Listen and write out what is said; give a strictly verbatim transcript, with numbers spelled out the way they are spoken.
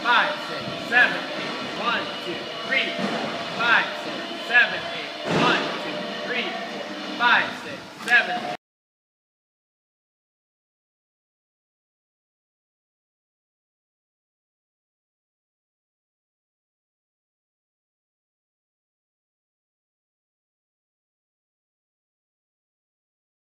five, six, seven, eight. One, two, three, four, five, six, seven, eight. One, two, three, four, five, six, seven, eight.